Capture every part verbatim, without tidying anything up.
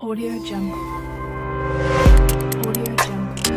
Audio Jungle. Audio Jungle.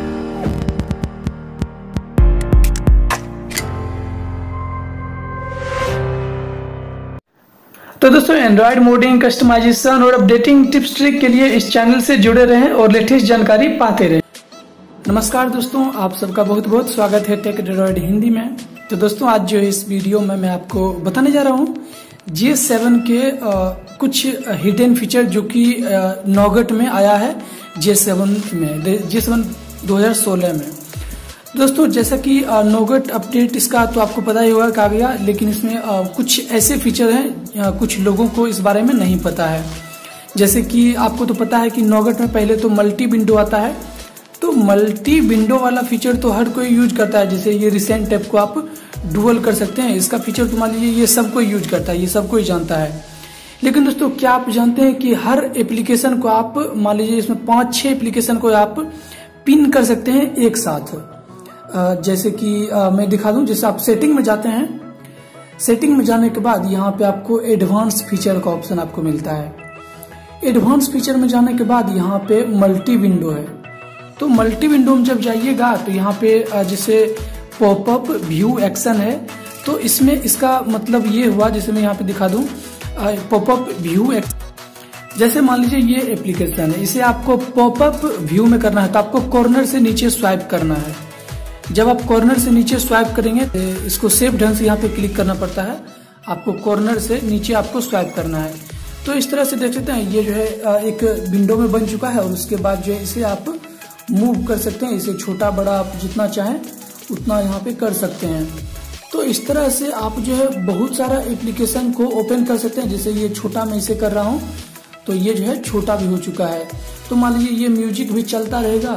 तो दोस्तों Android modding, customisation और अपडेटिंग टिप्स ट्रिक के लिए इस चैनल से जुड़े रहें और लेटेस्ट जानकारी पाते रहें। नमस्कार दोस्तों, आप सबका बहुत बहुत स्वागत है टेक एंड्रॉयड हिंदी में। तो दोस्तों आज जो इस वीडियो में मैं आपको बताने जा रहा हूँ जी एस सेवन के आ, कुछ हिडन फीचर जो कि नॉगट में आया है जी एस सेवन में जी एस सेवन दो हज़ार सोलह में। दोस्तों जैसा कि नॉगट अपडेट इसका तो आपको पता ही होगा क्या गया, लेकिन इसमें आ, कुछ ऐसे फीचर हैं आ, कुछ लोगों को इस बारे में नहीं पता है। जैसे कि आपको तो पता है कि नॉगट में पहले तो मल्टी विंडो आता है, तो मल्टी विंडो वाला फीचर तो हर कोई यूज करता है। जैसे ये रिसेंट टैब को आप डुअल कर सकते हैं, इसका फीचर तो मान लीजिए ये सब कोई यूज करता है, ये सब कोई जानता है। लेकिन दोस्तों क्या आप जानते हैं कि हर एप्लीकेशन को आप मान लीजिए इसमें पांच छह एप्लीकेशन को आप पिन कर सकते हैं एक साथ। जैसे कि मैं दिखा दूं, जैसे आप सेटिंग में जाते हैं, सेटिंग में जाने के बाद यहाँ पे आपको एडवांस फीचर का ऑप्शन आपको मिलता है। एडवांस फीचर में जाने के बाद यहाँ पे मल्टी विंडो है, तो मल्टी विंडो में जब जाइएगा तो यहाँ पे जैसे पॉपअप व्यू एक्शन है, तो इसमें इसका मतलब ये हुआ, जैसे मैं यहाँ पे दिखा दूं पॉपअप व्यू एक्शन। जैसे मान लीजिए ये एप्लीकेशन है, इसे आपको पॉपअप व्यू में करना है तो आपको कॉर्नर से नीचे स्वाइप करना है। जब आप कॉर्नर से नीचे स्वाइप करेंगे तो इसको सेफ ढंग से यहाँ पे क्लिक करना पड़ता है, आपको कॉर्नर से नीचे आपको स्वाइप करना है। तो इस तरह से देख सकते हैं ये जो है एक विंडो में बन चुका है, और उसके बाद जो है इसे आप मूव कर सकते हैं, इसे छोटा बड़ा आप जितना चाहें उतना यहाँ पे कर सकते हैं। तो इस तरह से आप जो है बहुत सारा एप्लीकेशन को ओपन कर सकते हैं। जैसे ये छोटा मैं इसे कर रहा हूँ तो ये जो है छोटा भी हो चुका है। तो मान लीजिए ये म्यूजिक भी चलता रहेगा,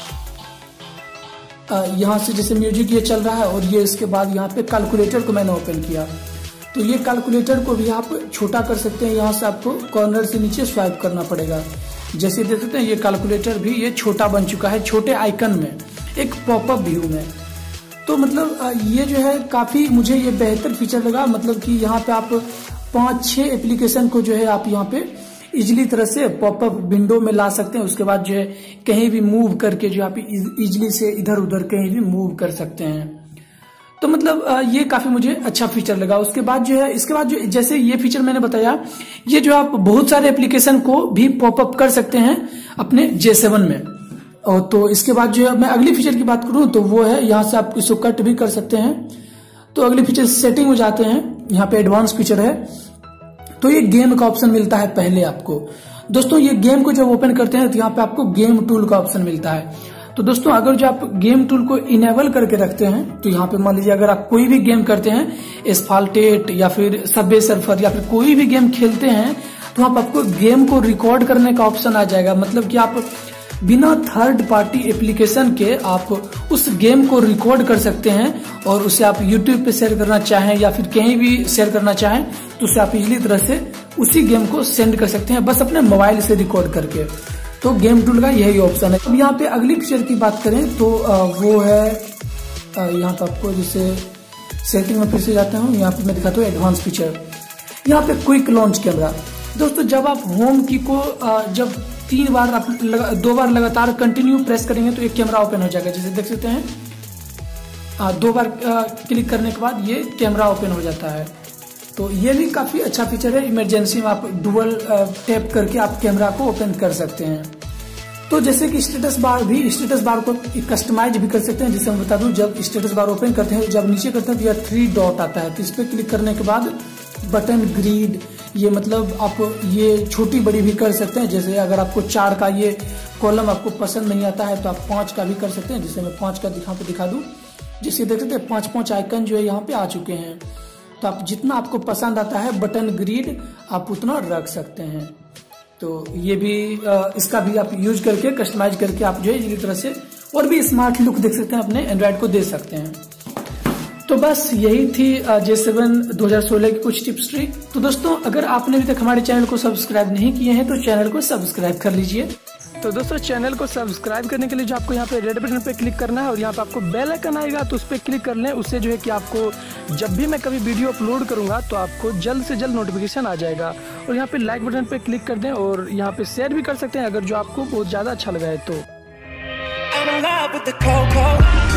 यहाँ से जैसे म्यूजिक ये चल रहा है, और ये इसके बाद यहाँ पे कैलकुलेटर को मैंने ओपन किया तो ये कैलकुलेटर को भी आप छोटा कर सकते हैं। यहाँ से आपको कॉर्नर से नीचे स्वाइप करना पड़ेगा। जैसे देख सकते हैं ये कैलकुलेटर भी ये छोटा बन चुका है, छोटे आइकन में, एक पॉपअप व्यू में। तो मतलब ये जो है काफी मुझे ये बेहतर फीचर लगा, मतलब कि यहाँ पे आप पांच छह एप्लीकेशन को जो है आप यहाँ पे इजिली तरह से पॉपअप विंडो में ला सकते हैं। उसके बाद जो है कहीं भी मूव करके जो आप इजिली से इधर उधर कहीं भी मूव कर सकते हैं। तो मतलब ये काफी मुझे अच्छा फीचर लगा। उसके बाद जो है इसके बाद जो जैसे ये फीचर मैंने बताया, ये जो आप बहुत सारे एप्लीकेशन को भी पॉपअप कर सकते हैं अपने जे सेवन में। और तो इसके बाद जो है मैं अगली फीचर की बात करूं तो वो है यहाँ से आप इसको कट भी कर सकते हैं। तो अगली फीचर सेटिंग में जाते हैं, यहाँ पे एडवांस फीचर है, तो ये गेम का ऑप्शन मिलता है पहले आपको। दोस्तों ये गेम को जब ओपन करते हैं तो यहाँ पे आपको गेम टूल का ऑप्शन मिलता है। तो दोस्तों अगर जो आप गेम टूल को इनेबल करके रखते हैं तो यहाँ पे मान लीजिए अगर आप कोई भी गेम करते हैं, एस्फाल्टेट या फिर सबवे सर्फर या फिर कोई भी गेम खेलते हैं, तो वहां पर आपको गेम को रिकॉर्ड करने का ऑप्शन आ जाएगा। मतलब कि आप बिना थर्ड पार्टी एप्लीकेशन के आप उस गेम को रिकॉर्ड कर सकते हैं, और उसे आप यूट्यूब पे शेयर करना चाहें या फिर कहीं भी शेयर करना चाहें तो उसे आप इजीली तरह से उसी गेम को सेंड कर सकते हैं, बस अपने मोबाइल से रिकॉर्ड करके। तो गेम टूल का यही ऑप्शन है। अब यहाँ पे अगली फीचर की बात करें तो वो है यहाँ पे आपको जैसे सेटिंग में फिर से जाता हूँ, यहाँ पे मैं दिखाता हूँ एडवांस फीचर। यहाँ पे क्विक लॉन्च कैमरा। दोस्तों जब आप होम की को जब तीन बार आप लगा, दो बार लगातार कंटिन्यू प्रेस करेंगे तो एक कैमरा ओपन हो जाएगा। जैसे देख सकते हैं आ, दो बार आ, क्लिक करने के बाद ये कैमरा ओपन हो जाता है। तो ये भी काफी अच्छा फीचर है। इमरजेंसी में आप डुअल टैप करके आप कैमरा को ओपन कर सकते हैं। तो जैसे कि स्टेटस बार भी, स्टेटस बार को कस्टमाइज भी कर सकते हैं। जैसे मैं बता दूं, जब स्टेटस बार ओपन करते हैं, जब नीचे करते हैं तो यह थ्री डॉट आता है, तो इस पर क्लिक करने के बाद बटन ग्रिड, ये मतलब आप ये छोटी बड़ी भी कर सकते हैं। जैसे अगर आपको चार का ये कॉलम आपको पसंद नहीं आता है तो आप पांच का भी कर सकते हैं। जैसे मैं पांच का यहाँ पे दिखा दूं, जिससे देख सकते हैं पांच पांच आइकन जो है यहाँ पे आ चुके हैं। तो आप जितना आपको पसंद आता है बटन ग्रिड आप उतना रख सकते हैं। तो ये भी इसका भी आप यूज करके कस्टमाइज करके आप जो है इसी तरह से और भी स्मार्ट लुक देख सकते हैं, अपने एंड्रॉइड को दे सकते हैं। तो बस यही थी जे सेवन दो हज़ार सोलह की कुछ टिप्स ट्रिक। तो दोस्तों अगर आपने अभी तक हमारे चैनल को सब्सक्राइब नहीं किए हैं तो चैनल को सब्सक्राइब कर लीजिए। तो दोस्तों चैनल को सब्सक्राइब करने के लिए जो आपको यहाँ पे रेड बटन पे क्लिक करना है और यहाँ पे आपको बेल आइकन आएगा तो उस पर क्लिक कर लें। उससे जो है कि आपको जब भी मैं कभी वीडियो अपलोड करूँगा तो आपको जल्द से जल्द नोटिफिकेशन आ जाएगा। और यहाँ पे लाइक बटन पे क्लिक कर दें और यहाँ पे शेयर भी कर सकते हैं अगर जो आपको बहुत ज़्यादा अच्छा लगा है तो।